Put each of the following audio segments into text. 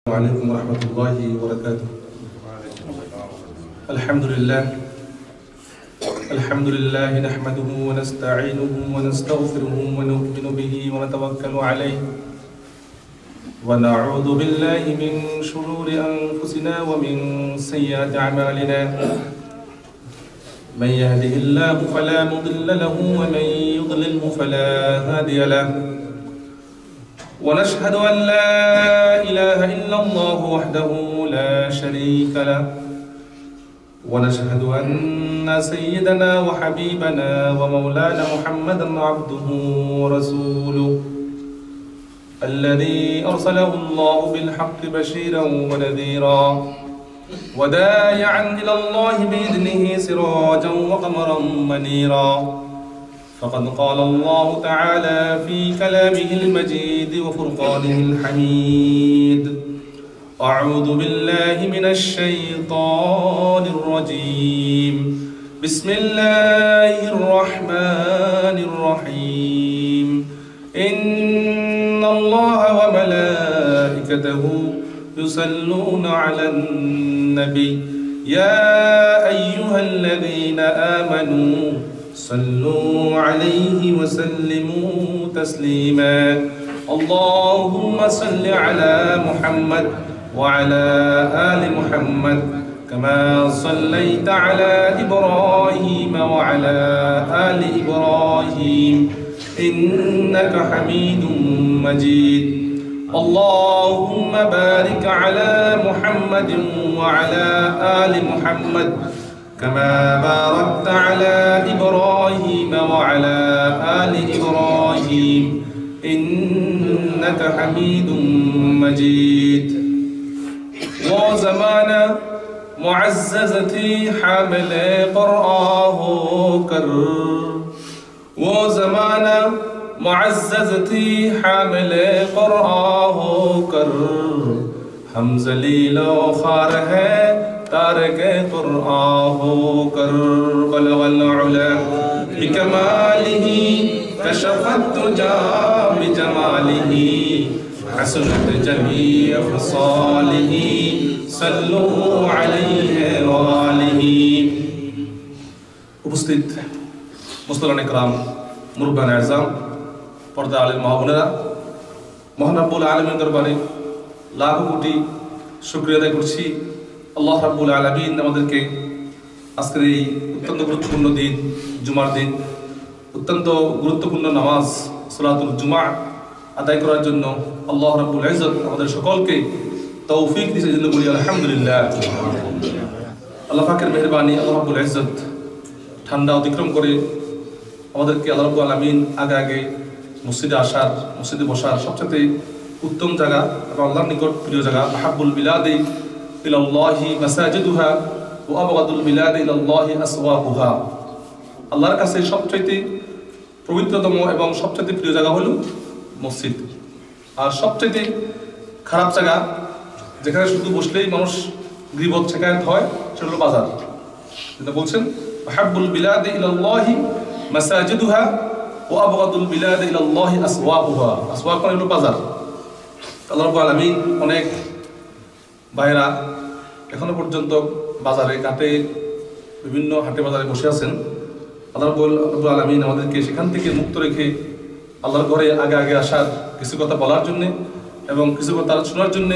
عليكم ورحمة الله وبركاته. الحمد لله نحمده ونستعينه ونستغفره ونؤمن به ونتوكل عليه ونعوذ بالله من شرور أنفسنا ومن سيئات أعمالنا من يهده الله فلا مضل له ومن يضلله فلا هادي له ونشهد أن لا إله إلا الله وحده لا شريك له ونشهد أن سيدنا وحبيبنا ومولانا محمدا عبده ورسوله الذي أرسله الله بالحق بشيرا ونذيرا وداعيا إلى الله بإذنه سراجا وقمرا منيرا فقد قال الله تعالى في كلامه المجيد وفرقانه الحميد أعوذ بالله من الشيطان الرجيم بسم الله الرحمن الرحيم إن الله وملائكته يصلون على النبي يا أيها الذين آمنوا صلوا عليه وسلموا تسليما اللهم صل على محمد وعلى آل محمد كما صليت على إبراهيم وعلى آل إبراهيم إنك حميد مجيد اللهم بارك على محمد وعلى آل محمد كما باركت على إبراهيم وعلى آل إبراهيم إنك حميد مجيد وزمان معززتي حامل قرآه كر وزمان معززتي حامل قرآه كر حمز لیلو خار ہے تارک قرآه كر بلغ العلا بكماله كشف الدجى بجماله حسنت جميع خصاله صلوا عليه وآله উপস্থিত মুসলিম ইকরাম মুরব্বান আযম পর্দা আলেম মা বোনেরা মহান রব্বুল আলামিনের দরবারে লাখ কোটি শুকরিয়া আদায় করছি আল্লাহ রাব্বুল আলামিন আমাদেরকে আজকের এই অত্যন্ত গুরুত্বপূর্ণ দিন জুমার দিন অত্যন্ত গুরুত্বপূর্ণ নামাজ সালাতুল জুমা আদায় করার জন্য আল্লাহ রাব্বুল ইজ্জত আমাদের সকলকে তৌফিক দিয়েছেন জন্য বলি আলহামদুলিল্লাহ আল্লাহ পাকের মেহেরবানি আল্লাহ রাব্বুল ইজ্জত ঠান্ডা অতিক্রম করে আমাদেরকে আল্লাহ রাব্বুল আলামিন আগে মসজিদে আসার মসজিদে বসার সবচেয়ে উত্তম জায়গা এবং আল্লাহর নিকট প্রিয় জায়গা আহাব্বুল বিলাদি ইলাল্লাহি মাসাজিদুহা ওয়া আবগাদুল বিলাদি ইলাল্লাহি আসওয়াকুহা আল্লাহর কাছে সবচেয়ে পবিত্রতম এবং সবচেয়ে প্রিয় জায়গা হলো মসজিদ আর সবচেয়ে খারাপ জায়গা যেখানে শুধু বসলেই মানুষ গীবত শিকায়ত হয় সেটা হলো বাজার যেটা বলছেন আহাব্বুল বিলাদি ইলাল্লাহি মাসাজিদুহা ওয়া আবগাদুল বিলাদি ইলাল্লাহি আসওয়াকুহা আসওয়াক মানে হলো বাজার আল্লাহ রাব্বুল আলামিন অনেক ভাইরা এখনো পর্যন্ত বাজারে ঘাটে বিভিন্ন হাটে বাজারে বসে আছেন আল্লাহ রাব্বুল আলামিন আমাদেরকে সেখান থেকে মুক্ত রেখে আল্লাহর ঘরে আগে আসার কিছু কথা বলার জন্য এবং কিছু কথা শোনার জন্য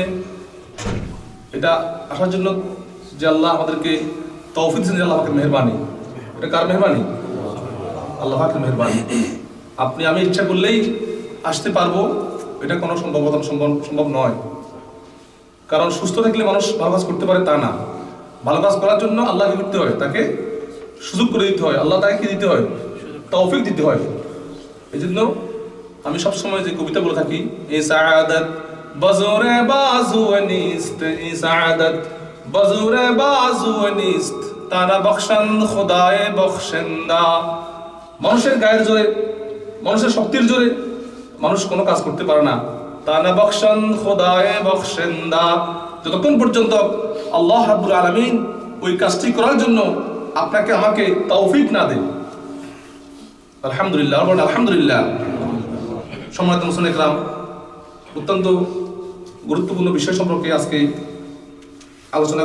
এটা আসার জন্য যে আল্লাহ আমাদেরকে তৌফিক দিয়েছেন যে আল্লাহ পাকের মেহেরবানি এটা কার মেহেরবানি আল্লাহ পাকের মেহেরবানি আপনি আমি ইচ্ছা করলেই আসতে পারবো এটা কোনো সম্ভব নয় কারণ সুস্থ থাকলে মানুষ ভালো কাজ করতে পারে তা না ভালো কাজ করার জন্য আল্লাহকে করতে হয় তাকে সুযোগ করে দিতে হয় আল্লাহ তাকে কি দিতে হয় তৌফিক দিতে হয় এই জন্য আমি সবসময় যে কবিতা বলে থাকি এই সাআদাত বাজুরে বাজু নিস্ত এই সাআদাত বাজুরে বাজু নিস্ত তারা বখশন খোদায়ে বখশেন্দা মানুষের গায়ের জোরে মানুষের শক্তির জোরে মানুষ কোনো কাজ করতে পারে না তানা বখশন খোদায়ে বখশেন্দা যতক্ষণ পর্যন্ত আল্লাহ রাব্বুল আলামিন ওই কাজটি করার জন্য আপনাকে আমাকে তৌফিক না দেয় আলহামদুলিল্লাহ আলহামদুলিল্লাহ সম্মানিত মুসলিম ইকরাম অত্যন্ত গুরুত্বপূর্ণ বিষয় সম্পর্কে আজকে আলোচনা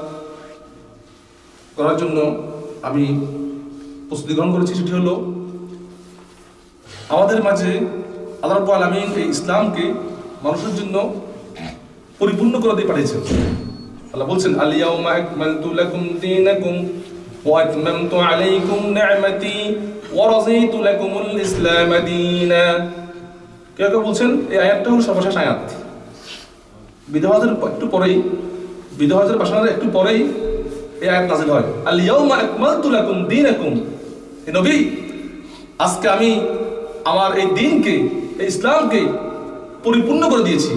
করার জন্য আমি প্রস্তুতি গ্রহণ করেছি। সেটি হলো আমাদের মাঝে আল্লাহ রাব্বুল আলামিন এই ইসলামকে মানুষের জন্য পরিপূর্ণ করে দিয়ে পাঠিয়েছেন। আল্লাহ বলছেন, আল ইয়াউমা আকমালতু লাকুম দীনাকুম ওয়া আতমামতু আলাইকুম নি'মাতি ওয়া রাযীতু লাকুমুল ইসলাম দীনা। কেউ বলছেন এই আয়াতটা হলো সর্বশেষ আয়াত। বিধবাদের একটু পরেই, বিধবাদের বাসনার একটু পরেই এই আয়াত নাযিল হয়। আল ইয়াউমা আকমালতু লাকুম দীনাকুম, হে নবী আজকে আমি আমার এই দ্বীনকে, এই ইসলামকে পরিপূর্ণ করে দিয়েছি।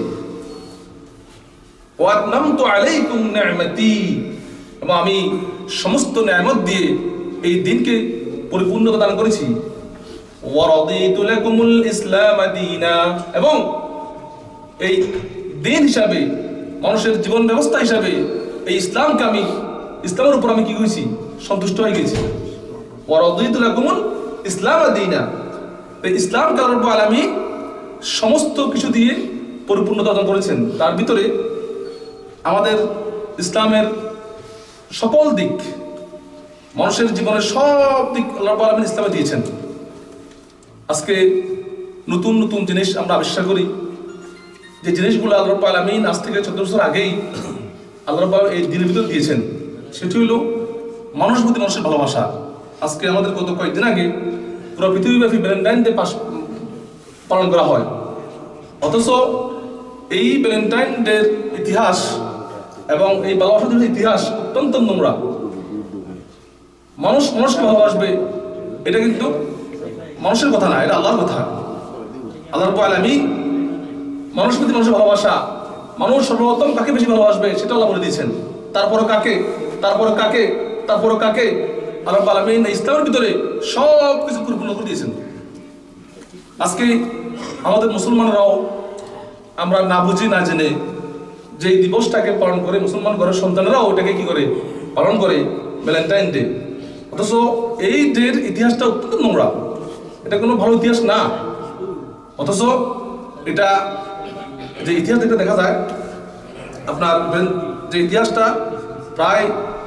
ওয়া আতমামতু আলাইকুম নি'মাতি, এবং আমি সমস্ত নিয়ামত দিয়ে এই দ্বীনকে পরিপূর্ণতা দান করেছি। ওয়া রাদিতু লাকুমুল ইসলাম দীনা, এবং এই দ্বীন হিসাবে, মানুষের জীবন ব্যবস্থা হিসাবে এই ইসলামকে আমি, ইসলামের উপর আমি কি করেছি? সন্তুষ্ট হয়ে গেছি। ওয়া রাদিতু লাকুমুল ইসলাম দীনা, এই ইসলামকে আল্লাহ রাব্বুল আলামিন সমস্ত কিছু দিয়ে পরিপূর্ণতা দান করেছেন। তার ভিতরে আমাদের ইসলামের সকল দিক, মানুষের জীবনের সব দিক আল্লাহ রাব্বুল আলামিন ইসলামে দিয়েছেন। আজকে নতুন নতুন জিনিস আমরা আবিষ্কার করি, যে জিনিসগুলো আল্লাহ রাব্বুল আলামিন আজ থেকে 14 বছর আগেই আল্লাহ রাব্বুল এই দিনের ভিতর দিয়েছেন। সেটি হলো মানুষ প্রতি মানুষের ভালোবাসা। আজকে আমাদের গত কয়েকদিন আগে পুরো পৃথিবীব্যাপী ভ্যালেন্টাইন ডে পালন করা হয়, অথচ এই ভ্যালেন্টাইন ডের ইতিহাস এবং এই ভালোবাসা দিবসের ইতিহাস অত্যন্ত নোংরা। মানুষ মানুষকে ভালোবাসবে, এটা কিন্তু মানুষের কথা না, এটা আল্লাহর কথা। আল্লাহ রাব্বুল আলামিন মানুষ প্রতি মানুষের ভালোবাসা, মানুষ সর্বপ্রথম কাকে বেশি ভালোবাসবে সেটা আল্লাহ বলে দিয়েছেন। তারপরে কাকে, তারপরে কাকে, তারপরে কাকে, আল্লাহ রাব্বুল আলামিন ইসলামের ভিতরে সব কিছু পরিপূর্ণ করে দিয়েছেন। আজকে আমাদের মুসলমানরাও আমরা না বুঝি না জেনে যে দিবসটাকে পালন করে, মুসলমান ঘরের সন্তানেরাও ওটাকে কি করে পালন করে, ভ্যালেন্টাইন ডে। অথচ এই ডের ইতিহাসটা অত্যন্ত নোংরা, এটা কোনো ভালো ইতিহাস না। অথচ এটা যে ইতিহাস দেখা যায়, আপনার যে ইতিহাসটা প্রায়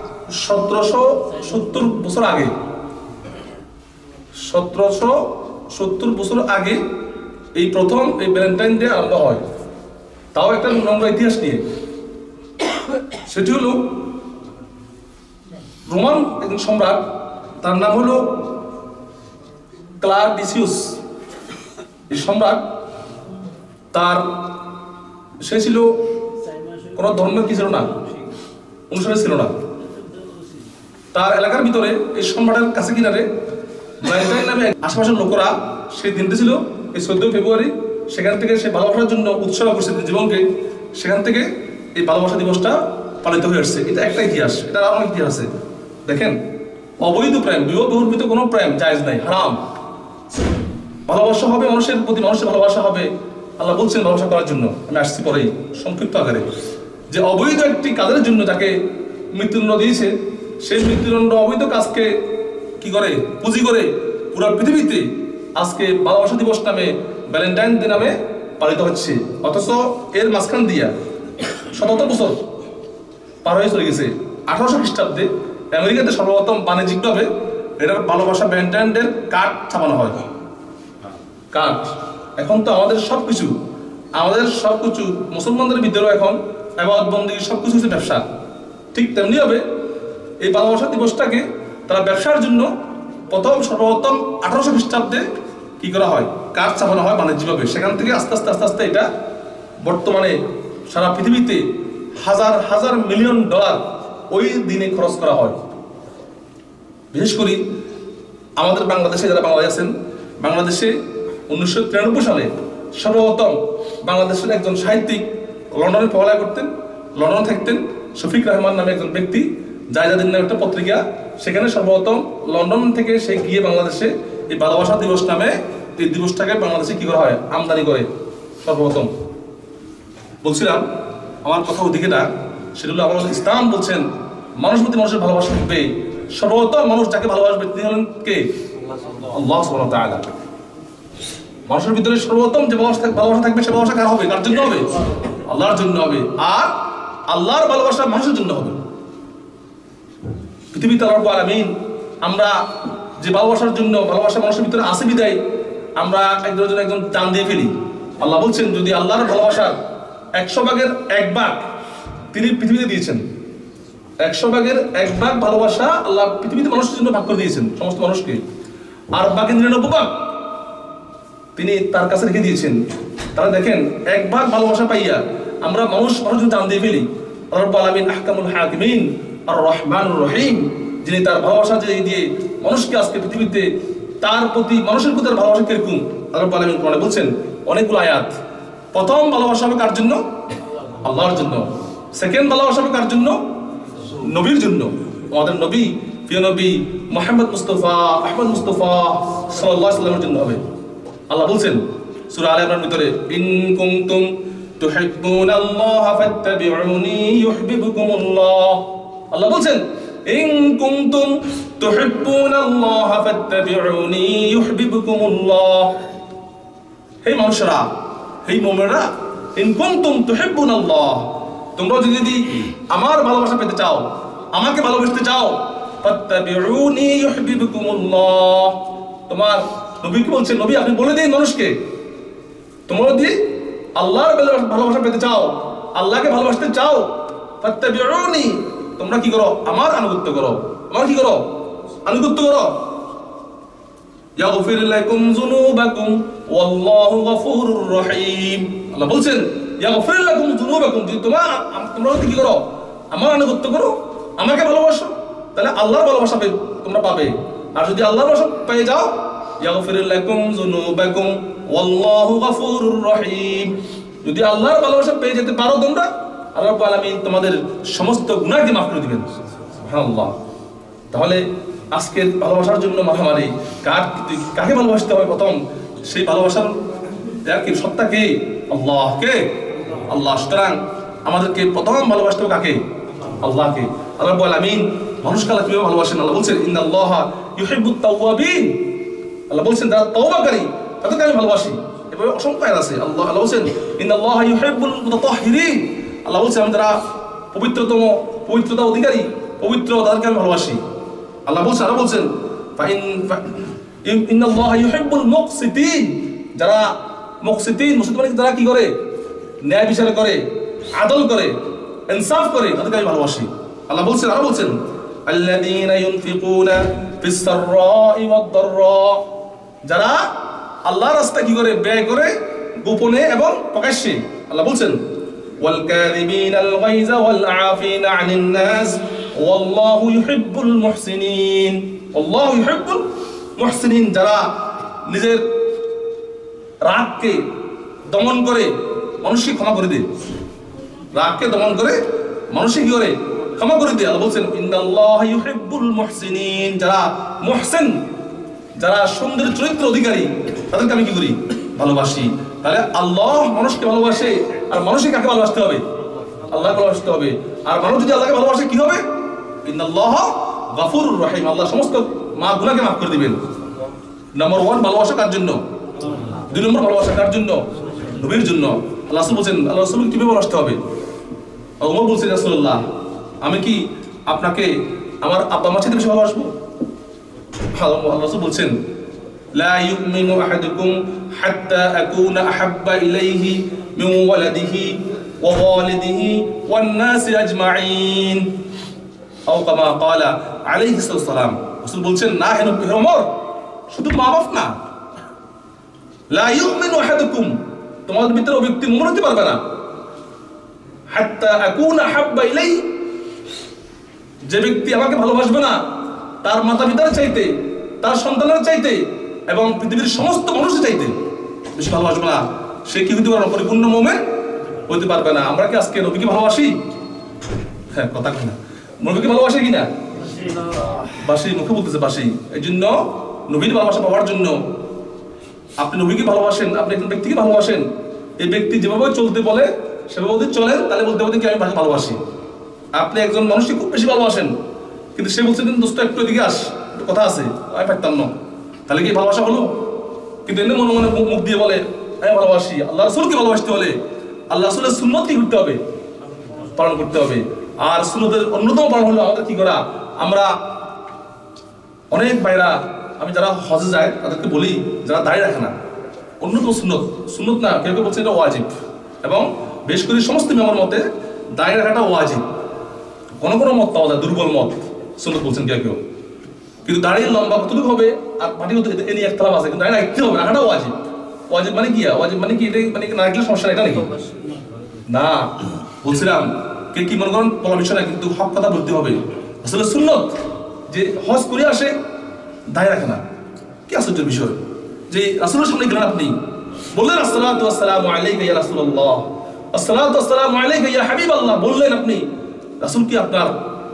1770 বছর আগে, 1770 বছর আগে এই প্রথম এই ভ্যালেন্টাইন ডে আরম্ভ হয়, তাও একটা নোংরা ইতিহাস নিয়ে। সেটি হলো রোমান একজন সম্রাট, তার নাম হলো ক্লাডিসিয়াস। এই সম্রাট সে ছিল কোনো ধর্মের কি ছিল না, অনুসারী ছিল না। তার এলাকার ভিতরে এই সম্রাটের কাছে কিনারে ভ্যালেন্টাইন নামে আশেপাশের লোকেরা সেই দিনটি ছিল এই 14 ফেব্রুয়ারি, সেখান থেকে সে ভালোবাসার জন্য উৎসর্গ করছে জীবনকে, সেখান থেকে এই ভালোবাসা দিবসটা পালিত হয়ে আসছে। এটা একটা ইতিহাস, এটা আর অনেক ইতিহাস আছে। দেখেন, অবৈধ প্রেম, বিবাহ বহির্ভূত কোনো প্রেম জায়েজ নাই, হারাম। ভালোবাসা হবে মানুষের প্রতি মানুষের ভালোবাসা হবে, আল্লাহ বলছেন ভালোবাসা করার জন্য। আমি আসছি পরেই সংক্ষিপ্ত আকারে, যে অবৈধ একটি কাজের জন্য যাকে মৃত্যুদণ্ড দিয়েছে, সেই মৃত্যুদণ্ড অবৈধ কাজকে কি করে, পুঁজি করে পুরো পৃথিবীতে আজকে ভালোবাসা দিবস নামে, ভ্যালেন্টাইন ডে নামে পালিত হচ্ছে। অথচ এর মাঝখান দিয়া 77 বছর পার হয়ে চলে গেছে। 1800 খ্রিস্টাব্দে আমেরিকাতে সর্বপ্রথম বাণিজ্যিকভাবে এটার ভালোবাসা ভ্যালেন্টাইন ডে কার্ড ছাপানো হয়। কার্ড, এখন তো আমাদের সবকিছু মুসলমানদের ভিতরেও এখন ইবাদত বন্দেগী সবকিছু হচ্ছে ব্যবসা। ঠিক তেমনি হবে এই ভালোবাসা দিবসটাকে তারা ব্যবসার জন্য সর্বপ্রথম 1800 খ্রিস্টাব্দে কি করা হয়, কার্ড ছাপানো হয় বাণিজ্যিকভাবে। সেখান থেকে আস্তে আস্তে এটা বর্তমানে সারা পৃথিবীতে হাজার হাজার মিলিয়ন ডলার ওই দিনে খরচ করা হয়। বিশেষ করে আমাদের বাংলাদেশে যারা বাঙালি আছেন, বাংলাদেশে 1993 সালে সর্বপ্রথম বাংলাদেশের একজন সাহিত্যিক লন্ডনে পড়ালেখা করতেন, লন্ডনে থাকতেন, শফিক রহমান নামে একজন ব্যক্তি, জায়জাদিন নামে একটা পত্রিকা, সেখানে সর্বপ্রথম লন্ডন থেকে সে গিয়ে বাংলাদেশে এই ভালোবাসা দিবস নামে এই দিবসটাকে বাংলাদেশে কি করা হয়, আমদানি করে সর্বপ্রথম। বলছিলাম আমার কথা ওদিকে না, সেটা হলো আমার ইসলাম বলছেন মানুষ প্রতি মানুষের ভালোবাসা থাকবে। সর্বপ্রথম মানুষ যাকে ভালোবাসবে তিনি হলেন কে, আল্লাহ সুবহানাহু ওয়া তাআলা। মানুষের ভিতরে সর্বপ্রথম যে ভালোবাসা থাকবে সে ভালোবাসা কার হবে, কার জন্য হবে, আল্লাহর জন্য হবে, আর আল্লাহর ভালোবাসা মানুষের জন্য হবে। পৃথিবীতে আল্লাহ রাব্বুল আলামিন আমরা যে ভালোবাসার জন্য, ভালোবাসা মানুষের ভিতরে আসে বিদায় আমরা একজনের জন্য একজন জান দিয়ে ফেলি। আল্লাহ বলছেন যদি আল্লাহর ভালোবাসার 100 ভাগের 1 ভাগ তিনি পৃথিবীতে দিয়েছেন, 100 ভাগের 1 ভাগ ভালোবাসা আল্লাহ পৃথিবীতে মানুষের জন্য ভাগ করে দিয়েছেন, সমস্ত মানুষকে, আর বাকি 99 ভাগ তিনি তার কাছে রেখে দিয়েছেন। তারা দেখেন 1 ভাগ ভালোবাসা পাইয়া আমরা মানুষের জন্য জান দিয়ে ফেলি। আল্লাহ রাব্বুল আলামিন আহকামুল হাকিমিন আর রহমানুর রহিম, যিনি তার ভালোবাসা দিয়ে মানুষকে আজকে পৃথিবীতে তার প্রতি মানুষের প্রতি তার ভালোবাসা কিরকম আল্লাহ রাব্বুল আলামিন কোরআনে বলছেন অনেকগুলো আয়াত। প্রথম ভালোবাসা হবে কার জন্য? আল্লাহর জন্য। সেকেন্ড ভালোবাসা হবে কার জন্য? নবীর জন্য। আমাদের নবী, প্রিয় নবী মুহাম্মদ মুস্তাফা আহমদ মুস্তাফা সাল্লাল্লাহু আলাইহি ওয়াসাল্লামের জন্য হবে। আল্লাহ বলছেন সূরা আলে ইমরানের ভিতরে, ইন কুনতুম তুহিব্বুনাল্লাহা ফাত্তাবিউনি ইউহিব্বুকুমুল্লাহ। আল্লাহ বলছেন ইন কুনতুম তুহিব্বুনাল্লাহা ফাত্তাবিউনি ইউহিব্বুকুমুল্লাহ। হে মানুষরা, হে মুমিনরা, ইন কুনতুম তুহিব্বুনাল্লাহ, তোমরা যদি আমার ভালোবাসা পেতে চাও, আমাকে ভালোবাসতে চাও, ফাত্তাবিউনি ইউহিব্বুকুমুল্লাহ। তোমার নবী কি বলছেন? নবী আপনি বলে দিন মানুষকে, তোমরা যদি আল্লাহর ভালোবাসা পেতে চাও, আল্লাহকে ভালোবাসতে চাও, ফাত্তাবিউনি, তোমরা কি করো? আমার আনুগত্য করো। আমার কি করো? আনুগত্য করো। ইয়াগফির লাকুম যুনুবাকুম ওয়াল্লাহু গফুরুর রহিম। আল্লাহ বলছেন ইয়াগফির লাকুম যুনুবাকুম, যদি তোমরা কি করো? আমার আনুগত্য করো, আমাকে ভালোবাসো, তাহলে আল্লাহর ভালোবাসা তোমরা পাবে। আর যদি আল্লাহর ভালোবাসা পেয়ে যাও, ইয়াগফির লাকুম যুনুবাকুম ওয়াল্লাহু গফুরুর রহিম, যদি আল্লাহর ভালোবাসা পেয়ে যেতে পারো তোমরা, আল্লাহ রাব্বুল আলামিন তোমাদের সমস্ত গুনাহকে মাফ করে দিবেন। সুবহানাল্লাহ। তাহলে আজকের ভালোবাসার জন্য মারামারি, কাকে ভালোবাসতে হবে? প্রথম সেই ভালোবাসার সত্তা কে? আল্লাহ। কে? আল্লাহ। সুতরাং আমাদেরকে প্রথম ভালোবাসতে হবে কাকে? আল্লাহকে। আল্লাহ রাব্বুল আলামিন মানুষকে আল্লাহ কিভাবে ভালোবাসেন? আল্লাহ বলছেন ইন্নাল্লাহা ইউহিব্বুত তাওয়াবিন। আল্লাহ বলছেন যারা তওবাকারী তাদেরকে আমি ভালোবাসি। এভাবে অসংখ্য আয়াত আছে। আল্লাহ বলছেন ইন্নাল্লাহা ইউহিব্বুল মুতাতাহহিরিন। আল্লাহ বলছেন আমি যারা পবিত্রতা অধিকারী, পবিত্র, তাদেরকে আমি ভালোবাসি। আল্লাহ বলছেন, আরো বলছেন ইন্নাল্লাহা ইউহিব্বুল মুকসিতিন, যারা মুকসিতিন, মুকসিত মানে যারা কি করে? ন্যায় বিচার করে, আদল করে, ইনসাফ করে, তাদেরকে আমি ভালোবাসি। আল্লাহ বলছেন, আরো বলছেন আল্লাযীনা ইউনফিকুনা ফিস সাররাই ওয়াদ দাররা, যারা আল্লাহর রাস্তায় কি করে? ব্যয় করে, গোপনে এবং প্রকাশ্যে। আল্লাহ বলছেন ওয়াল কাযিমিনাল গায়যা ওয়াল আফিনা আনিন নাস ওয়াল্লাহু ইউহিব্বুল মুহসিনিন। আল্লাহু ইউহিব্বুল মুহসিনিন, যারা নিজের রাগকে দমন করে মানুষকে ক্ষমা করে দেয়, রাগকে দমন করে মানুষকে কি করে? ক্ষমা করে দেয়। আল্লাহ বলছেন ইন্নাল্লাহা ইউহিব্বুল মুহসিনিন, যারা মুহসিন, যারা সুন্দর চরিত্র অধিকারী, তাদেরকে আমি কি করি? ভালোবাসি। তাহলে আল্লাহ মানুষকে ভালোবাসে, আর মানুষকে কাকে ভালোবাসতে হবে? আল্লাহকে ভালোবাসতে হবে। আর মানুষ যদি আল্লাহকে ভালোবাসে কি হবে? ইন্নাল্লাহা গফুরুর রহিম, আল্লাহ সমস্ত গুনাহকে মাফ করে দিবেন। নাম্বার 1 ভালোবাসা কার জন্য? 2 নম্বর ভালোবাসা কার জন্য? নবীর জন্য। আল্লাহ রাসূল বলেন, আল্লাহ রাসূলকে কিভাবে ভালোবাসতে হবে? ওমর বলছেন রাসূলুল্লাহ, আমি কি আপনাকে আমার আব্বা মার চেয়ে বেশি ভালোবাসবো? আল্লাহ রাসূল বলছেন লা ইউমিনু আহাদুকুম হাত্তা আকুনা আহাব্বা ইলাইহি মিন ওয়ালাদিহি ওয়া ওয়ালিদিহি ওয়ান নাসি আজমাইন, আও কামা ক্বালা আলাইহিস সালাম। রাসূল বলছেন না হে ওমর, শুধু মা বাপ না, লা ইউমিনু আহাদুকুম, তোমাদের ভিতরে ব্যক্তি মুমিন হতে পারবে না, হাত্তা আকুনা আহাব্বা ইলাইহি, যে ব্যক্তি আমাকে ভালোবাসবে না তার মাতা পিতার চাইতে, তার সন্তানের চাইতে এবং পৃথিবীর সমস্ত মানুষের চাইতে বেশি ভালোবাসবে না, সে কি হতে পারবে? পরিপূর্ণ মুমিন হতে পারবে না। আমরা কি আজকে নবীকে ভালোবাসি? হ্যাঁ, কথা কই না, নবীকে ভালোবাসি কিনা? বাসি, মুখে বলতেছে বাসি। এই জন্য নবীর ভালোবাসা পাওয়ার জন্য আপনি নবীকে ভালোবাসেন, আপনি একজন ব্যক্তিকে ভালোবাসেন, এই ব্যক্তি যেভাবে চলতে বলে সেভাবে যদি চলেন তাহলে বলতে পারেন কি আমি ভালোবাসি। আপনি একজন মানুষকে খুব বেশি ভালোবাসেন, কিন্তু সে বলছে দোস্ত একটু এদিকে আস, একটু কথা আছে, আমি পারতাম না, তাহলে কি ভালোবাসা হলো? কিন্তু এমনি মনে মনে মুখ দিয়ে বলে আমি ভালোবাসি। আল্লাহ রাসূলকে ভালোবাসতে হলে আল্লাহ রাসূলের সুন্নাত কি করতে হবে? পালন করতে হবে। আর সুন্নতের অন্যতম পালন হলো আমাদের কি করা, আমরা অনেক ভাইরা আমি যারা হজে যায় তাদেরকে বলি যারা দাঁড়িয়ে রাখে না, অন্যতম সুন্নত না, কেউ কেউ বলছে এটা ওয়াজিব, এবং বেশ করে সমস্ত আমার মতে দাঁড়িয়ে রাখাটা ওয়াজিব। কোনো কোনো মত পাওয়া যায় দুর্বল মত, সুন্নত বলছেন কেউ কেউ, কিন্তু দাঁড়িয়ে লম্বা কতটুকু হবে আর মাটি কত এ নিয়ে একটা আছে, কিন্তু দাঁড়িয়ে রাখতে হবে, রাখাটা ওয়াজিব। ওয়াজিব মানে কি? ওয়াজিব মানে কি এটাই মানে না রাখলে সমস্যা এটা নাকি? না, বলছিলাম কে কি মনে করেন বলা বিষয় না, কিন্তু হক কথা বলতে হবে। আসলে সুন্নত যে হজ করে আসে দাঁড়িয়ে রাখে না, কি আশ্চর্য বিষয় যে রাসূলের সামনে গেলেন, আপনি বললেন আসসালাতু ওয়াসসালামু আলাইকা ইয়া রাসূলুল্লাহ, আসসালাতু ওয়াসসালামু আলাইকা ইয়া হাবিবাল্লাহ, বললেন আপনি, রাসূল কি আপনার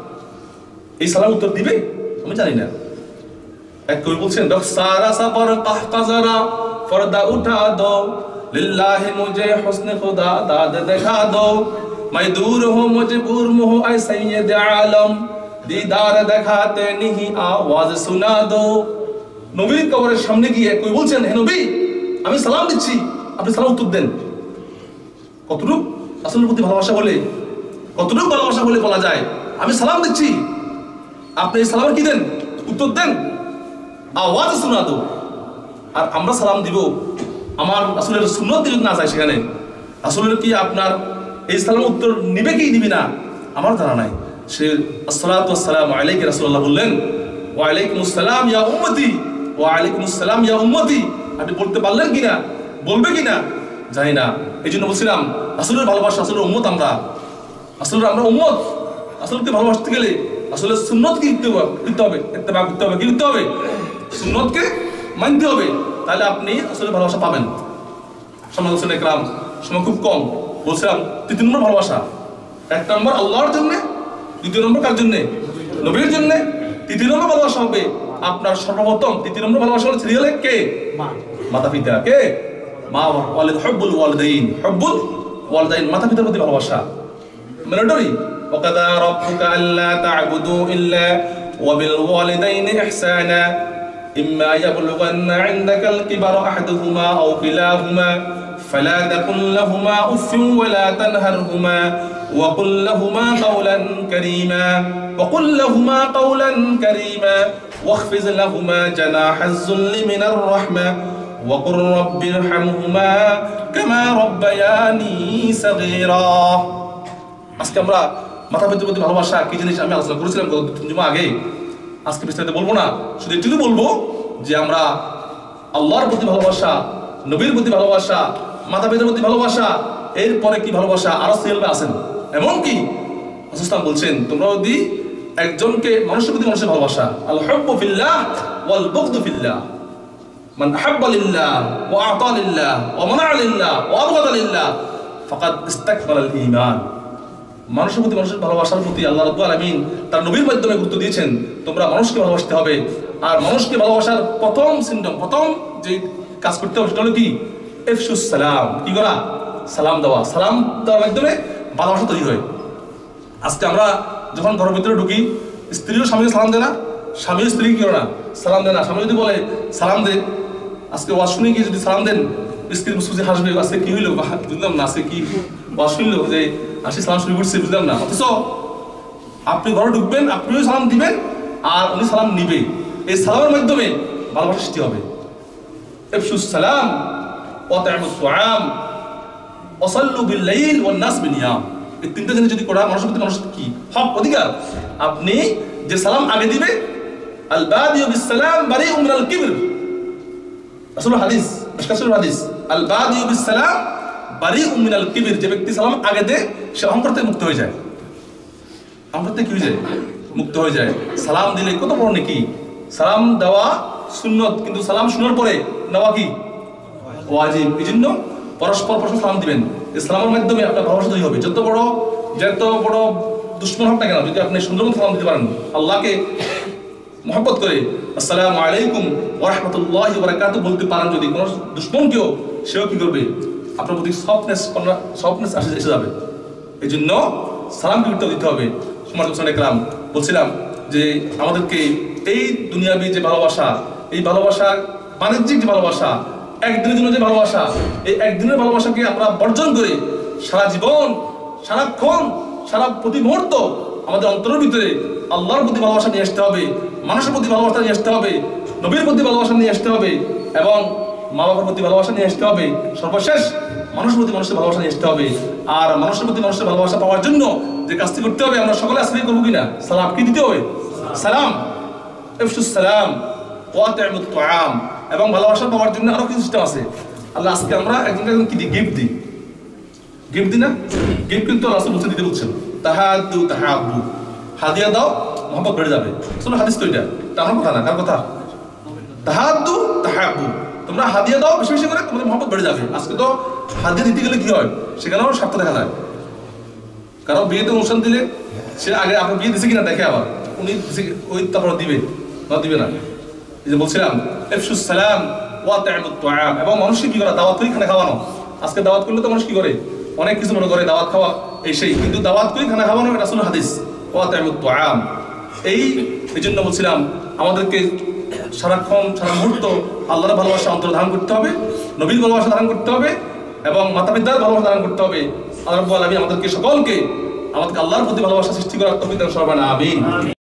এই সালাম উত্তর দিবে? আমি জানি না। এক কবি বলছেন সারা সাফর কাহকাজারা পর্দা উঠা দো, লিল্লাহি মুঝে হুসনে খুদা দাদ দেখা দো, मैं दूर हूँ मजबूर मुह ऐ सैयद आलम, दीदार দেখাতে नहीं आवाज सुना दो। নবীর কবরের সামনে গিয়ে কই বলছেন, হে নবী আমি সালাম দিচ্ছি, আপনি সালাম উত্তর দেন। কতটুকু রাসূলের প্রতি ভালোবাসা বলে, কতটুকু ভালোবাসা বলে বলা যায় আমি সালাম দিচ্ছি, আপনি এই সালামের কি দেন? উত্তর দেন, আওয়াজ শোনা দো। আর আমরা সালাম দিব, আমার রাসূলের সুন্নাত যদি না যায় সেখানে, রাসূলের কি আপনার এই সালাম উত্তর নিবে কি নিবে না আমার জানা নাই। সে আসসালাতু ওয়াসসালামু আলাইকা রাসূলুল্লাহ বললেন, ওয়া আলাইকুমুস সালাম ইয়া উম্মতি, ওয়া আলাইকুমুস সালাম ইয়া উম্মতি। আপনি বলতে পারলেন কিনা, বলবে কিনা জানি না। এই জন্য বলছিলাম রাসূলের ভালোবাসা, রাসূলের উম্মত আমরা, আসলে আমরা উম্মত। আসলকে ভালোবাসতে গেলে আসলে সুন্নত কি করতে হবে, ইত্তেবা করতে হবে, কি করতে হবে? সুন্নতকে মানতে হবে, তাহলে আপনি আসলে ভালোবাসা পাবেন। সমাজ একরাম সময় খুব কম, বলছিলাম 3 নম্বর ভালোবাসা। 1 নম্বর আল্লাহর জন্য, 2 নম্বর কার জন্য? নবীর জন্য। 3 নম্বর ভালোবাসা হবে আপনার সর্বপ্রথম, 3 নম্বর ভালোবাসা হলো সিরিয়ালে কে? মাতা পিতা। কে? মা ওয়ালিদ, হুব্বুল ওয়ালিদাইন, হুব্বুল ওয়ালিদাইন, মাতা পিতার প্রতি ভালোবাসা ম্যান্ডেটরি। ওয়াকাদা রাব্বুকা আল্লা তা'বুদু ইল্লা ওয়া বিল ওয়ালিদাইনি ইহসানা ইম্মা ইয়াবলুগান্না 'ইনদাকাল কিবারা আহাদুহুমা আও কিলাহুমা فلا تقل لهما اف ولا تنهرهما وقل لهما قولا كريما واخفض لهما جناح الذل من الرحمة وقل رب ارحمهما كما ربياني صغيرا। আজকে আমরা মাতা পিতার প্রতি ভালোবাসা কি জিনিস আমি আলোচনা করেছিলাম গত 2 জুমা আগে, আজকে বিস্তারিত বলবো না, শুধু এটুকু বলবো যে আমরা আল্লাহর প্রতি ভালোবাসা, নবীর প্রতি ভালোবাসা, মাতা পিতার প্রতি ভালোবাসা, এরপরে কি ভালোবাসা আরো সিলবে আছেন। এমনকি রাসূল বলছেন তোমরা যদি একজনকে, মানুষের প্রতি মানুষের ভালোবাসা, আল হুব্বু ফিল্লাহ ওয়াল বুগদু ফিল্লাহ, মান আহাব্বা লিল্লাহ ওয়া আতা লিল্লাহ ওয়া মানা'a লিল্লাহ ওয়া আবগাদা লিল্লাহ ফাকাদ ইসতাকমালাল ঈমান। মানুষের প্রতি মানুষের ভালোবাসার প্রতি আল্লাহ রাব্বুল আলামিন তার নবীর মাধ্যমে গুরুত্ব দিয়েছেন, তোমরা মানুষকে ভালোবাসতে হবে। আর মানুষকে ভালোবাসার প্রথম সিম্পটম, প্রথম যে কাজ করতে হবে সেটা হলো কি? ইফশুস সালাম। কি করা? সালাম দেওয়া। সালাম দেওয়ার মাধ্যমে ভালোবাসা তৈরি হয়। আজকে আমরা যখন ঘরের ভিতরে ঢুকি, স্ত্রীও স্বামীকে সালাম দেয় না, স্বামীও স্ত্রীকে কি করে না, সালাম দেয় না। স্বামী যদি বলে সালাম দে, আজকে ওয়াজ শুনে গিয়ে যদি সালাম দেন, স্ত্রী মুসুজি হাসবে, আজকে কি হইলো বুঝলাম না, আজকে কি ওয়াজ শুনলো যে আসি সালাম শুরু করছে বুঝলাম না। অথচ আপনি ঘরে ঢুকবেন, আপনিও সালাম দিবেন আর উনি সালাম নিবে, এই সালামের মাধ্যমে ভালোবাসা সৃষ্টি হবে। ইফশুস সালাম ওয়া তা'মুস সুআম ওয়া সাল্লু বিল লাইল ওয়ান নাস বিনিয়াম। এই 3টা জিনিস যদি করা মানুষের প্রতি মানুষের কি হক, অধিকার। আপনি যে সালাম আগে দিবে, আল বাদিউ বিস সালাম বারিউ মিনাল কিবর, রাসূলের হাদিস, মিশকাতুল হাদিস, আল বাদিউ বিস সালাম বারিউ মিনাল কিবর। যে ব্যক্তি সালাম আগে দেয় সে অহংকার থেকে মুক্ত হয়ে যায়। অহংকার থেকে কি হয়ে যায়? মুক্ত হয়ে যায়। সালাম দিলে কত বড় নেকি। সালাম দেওয়া সুন্নত, কিন্তু সালাম শোনার পরে নেওয়া কি ওয়াজিব। এই জন্য পরস্পর সালাম দিবেন। এই সালামের মাধ্যমে আপনার ভালোবাসা তৈরি হবে। যত বড় দুশ্মন হোক না কেন, যদি আপনি সুন্দর মতো সালাম দিতে পারেন, আল্লাহকে মহব্বত করে আসসালামু আলাইকুম ওয়া রাহমাতুল্লাহি ওয়া বারাকাতুহু বলতে পারেন, যদি কোনো দুশ্মনকেও, সেও কি করবে? আপনার প্রতি সফটনেস এসে যাবে। এই জন্য সালামকে গুরুত্ব দিতে হবে। একরাম বলছিলাম যে আমাদেরকে এই দুনিয়াবি যে ভালোবাসা, এই ভালোবাসা, বাণিজ্যিক যে ভালোবাসা, একদিনের জন্য যে ভালোবাসা, এই একদিনের ভালোবাসাকে আমরা বর্জন করে সারা জীবন, সারাক্ষণ, সারা প্রতি মুহূর্ত আমাদের অন্তরের ভিতরে আল্লাহর প্রতি ভালোবাসা নিয়ে আসতে হবে, মানুষের প্রতি ভালোবাসা নিয়ে আসতে হবে, নবীর প্রতি ভালোবাসা নিয়ে আসতে হবে, এবং মা বাবার প্রতি ভালোবাসা নিয়ে আসতে হবে। সর্বশেষ মানুষের প্রতি মানুষের ভালোবাসা নিয়ে আসতে হবে। আর মানুষের প্রতি মানুষের ভালোবাসা পাওয়ার জন্য যে কাজটি করতে হবে, আমরা সকলে আসলে করবো কিনা? সালাম কি দিতে হবে? সালাম, ইফশুস সালাম ওয়া আতিমুত তুআম। এবং ভালোবাসা পাওয়ার জন্য আরো কিছু সিস্টেম আছে। আল্লাহ আজকে আমরা একজনকে কি দিই? গিফট দিই। গিফট দিই না? গিফট কিন্তু রাসূল বলতে দিতে বলছেন, তাহাদ্দু তাহাব্বু, হাদিয়া দাও মহব্বত বেড়ে যাবে। শুনো হাদিস তো এটা আমার কথা না, কার কথা? তাহাদ্দু তাহাব্বু, তোমরা হাদিয়া দাও বেশি বেশি করে, তোমাদের মহব্বত বেড়ে যাবে। আজকে তো হাদিয়া দিতে গেলে কি হয়, সেখানেও স্বার্থ দেখা যায়। কারণ বিয়েতে অনুষ্ঠান দিলে সে আগে আপনার বিয়ে দিছে কিনা দেখে, আবার উনি ওই তারপর দিবে না দিবে না। এই যে বলছিলাম ইফশুস সালাম ওয়া আতিমুত তুআম, এবং মানুষকে কি করে? দাওয়াত করে খানা খাওয়ানো। আজকে দাওয়াত করলে তো মানুষ কি করে? অনেক কিছু মনে করে দাওয়াত খাওয়া এই সেই, কিন্তু দাওয়াত করে খানা খাওয়ানো এটা আসলে হাদিস ওয়া আতিমুত তুআম। এই জন্য বলছিলাম আমাদেরকে সারাক্ষণ সারা মুহূর্ত আল্লাহর ভালোবাসা অন্তর ধারণ করতে হবে, নবীর ভালোবাসা ধারণ করতে হবে, এবং মাতা পিতার ভালোবাসা ধারণ করতে হবে। আল্লাহ রাব্বুল আলামিন আমাদেরকে সকলকে আল্লাহর প্রতি ভালোবাসা সৃষ্টি করার তৌফিক দান করুন। আমিন।